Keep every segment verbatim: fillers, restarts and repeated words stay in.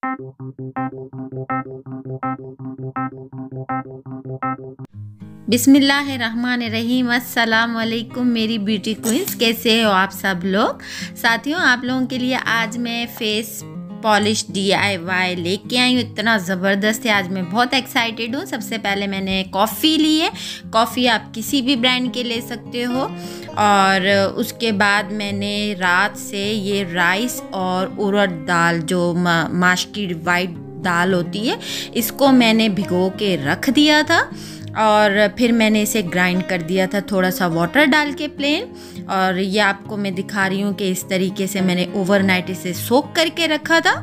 बिस्मिल्लाहिर्रहमानिर्रहीम। अस्सलाम वालेकुम मेरी ब्यूटी क्वींस, कैसे हो आप सब लोग। साथियों, आप लोगों के लिए आज मैं face polish D I Y लेके आई हूँ। इतना ज़बरदस्त है, आज मैं बहुत एक्साइटेड हूँ। सबसे पहले मैंने कॉफ़ी ली है। कॉफ़ी आप किसी भी ब्रांड के ले सकते हो। और उसके बाद मैंने रात से ये राइस और उड़द दाल, जो मा, माश की वाइट दाल होती है, इसको मैंने भिगो के रख दिया था। और फिर मैंने इसे ग्राइंड कर दिया था थोड़ा सा वाटर डाल के प्लेन। और ये आपको मैं दिखा रही हूँ कि इस तरीके से मैंने ओवरनाइट इसे सोक करके रखा था।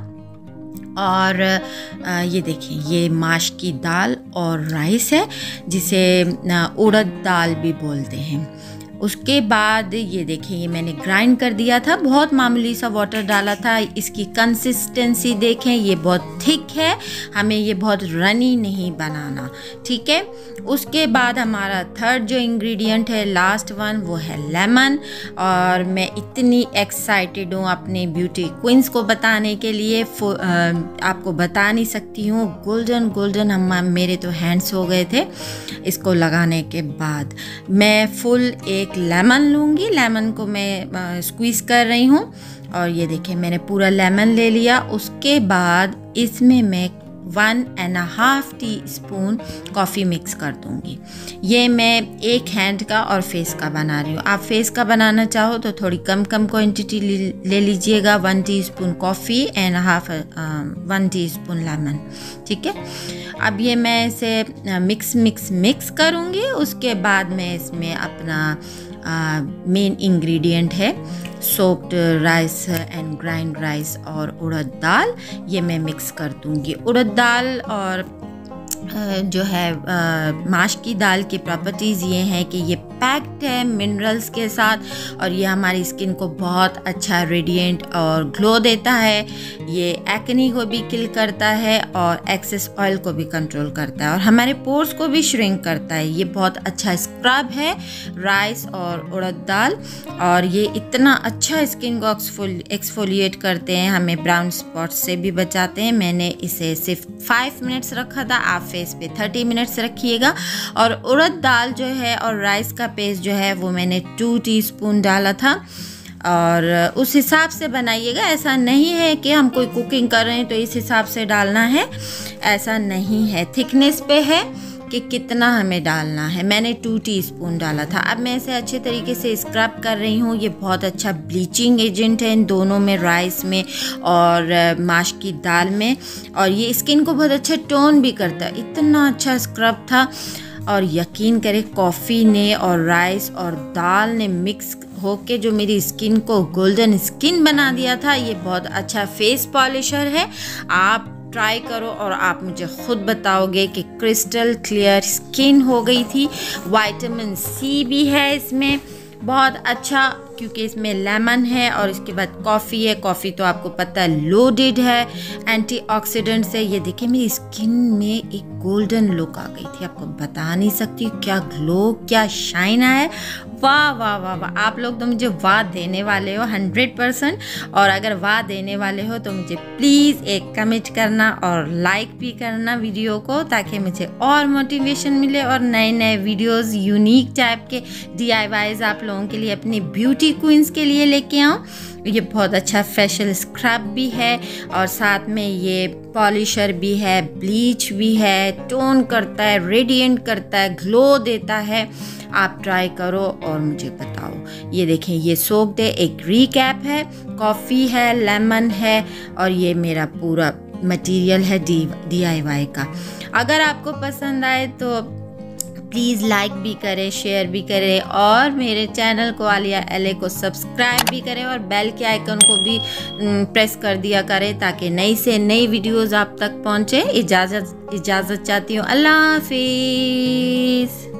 और ये देखिए, ये माश की दाल और राइस है, जिसे उड़द दाल भी बोलते हैं। उसके बाद ये देखिए, ये मैंने ग्राइंड कर दिया था, बहुत मामूली सा वाटर डाला था। इसकी कंसिस्टेंसी देखें, ये बहुत थिक है, हमें ये बहुत रनी नहीं बनाना, ठीक है। उसके बाद हमारा थर्ड जो इंग्रेडिएंट है, लास्ट वन, वो है लेमन। और मैं इतनी एक्साइटेड हूँ अपने ब्यूटी क्वींस को बताने के लिए, आपको बता नहीं सकती हूँ। गोल्डन गोल्डन हम मेरे तो हैंड्स हो गए थे इसको लगाने के बाद। मैं फुल एक लेमन लूँगी, लेमन को मैं स्क्वीज़ कर रही हूँ। और ये देखिए, मैंने पूरा लेमन ले लिया। उसके बाद इसमें मैं one and half teaspoon coffee mix कर दूँगी। ये मैं एक हैंड का और फेस का बना रही हूँ। आप फेस का बनाना चाहो तो थोड़ी कम कम क्वांटिटी ले लीजिएगा। One teaspoon coffee and half one teaspoon lemon, ठीक है। अब ये मैं इसे मिक्स मिक्स मिक्स करूँगी। उसके बाद मैं इसमें अपना मेन इंग्रेडिएंट है soaked rice and grind rice और उड़द दाल, ये मैं मिक्स कर दूँगी। उड़द दाल और जो है माश की दाल की प्रॉपर्टीज़ ये हैं कि ये पैक्ड है मिनरल्स के साथ, और ये हमारी स्किन को बहुत अच्छा रेडिएंट और ग्लो देता है। ये एक्ने को भी किल करता है और एक्सेस ऑयल को भी कंट्रोल करता है, और हमारे पोर्स को भी श्रिंक करता है। ये बहुत अच्छा स्क्रब है राइस और उड़द दाल, और ये इतना अच्छा स्किन को एक्सफोलिएट करते हैं, हमें ब्राउन स्पॉट से भी बचाते हैं। मैंने इसे सिर्फ फाइव मिनट्स रखा था, आप फेस पे थर्टी मिनट्स रखिएगा। और उड़द दाल जो है और राइस का पेस्ट जो है वो मैंने टू टीस्पून डाला था, और उस हिसाब से बनाइएगा। ऐसा नहीं है कि हम कोई कुकिंग कर रहे हैं तो इस हिसाब से डालना है, ऐसा नहीं है। थिकनेस पे है कि कितना हमें डालना है। मैंने टू टीस्पून डाला था। अब मैं इसे अच्छे तरीके से स्क्रब कर रही हूँ। ये बहुत अच्छा ब्लीचिंग एजेंट है इन दोनों में, राइस में और माश की दाल में, और ये स्किन को बहुत अच्छा टोन भी करता है। इतना अच्छा स्क्रब था, और यकीन करें कॉफ़ी ने और राइस और दाल ने मिक्स होके जो मेरी स्किन को गोल्डन स्किन बना दिया था। ये बहुत अच्छा फेस पॉलिशर है, आप ट्राई करो और आप मुझे खुद बताओगे कि क्रिस्टल क्लियर स्किन हो गई थी। विटामिन सी भी है इसमें बहुत अच्छा, क्योंकि इसमें लेमन है और इसके बाद कॉफ़ी है। कॉफ़ी तो आपको पता है लोडेड है एंटीऑक्सीडेंट से। ये देखिए, मेरी स्किन में एक गोल्डन लुक आ गई थी, आपको बता नहीं सकती क्या ग्लो, क्या शाइन आया। वाह वाह वाह वाह, आप लोग तो मुझे वाह देने वाले हो हंड्रेड परसेंट। और अगर वाह देने वाले हो तो मुझे प्लीज़ एक कमेंट करना और लाइक भी करना वीडियो को, ताकि मुझे और मोटिवेशन मिले और नए नए वीडियोस यूनिक टाइप के डी आई वाईज आप लोगों के लिए, अपनी ब्यूटी क्वींस के लिए लेके आऊँ। ये बहुत अच्छा फेशियल स्क्रब भी है, और साथ में ये पॉलिशर भी है, ब्लीच भी है, टोन करता है, रेडिएंट करता है, ग्लो देता है। आप ट्राई करो और मुझे बताओ। ये देखें, ये सोक्ड है, एक रीकैप है, कॉफ़ी है, लेमन है, और ये मेरा पूरा मटेरियल है डी डी आई वाई का। अगर आपको पसंद आए तो प्लीज़ लाइक भी करें, शेयर भी करें, और मेरे चैनल को आलिया एले को सब्सक्राइब भी करें, और बेल के आइकन को भी प्रेस कर दिया करें, ताकि नई से नई वीडियोज़ आप तक पहुँचे। इजाज़त इजाज़त चाहती हूँ। अल्लाह हाफिज़।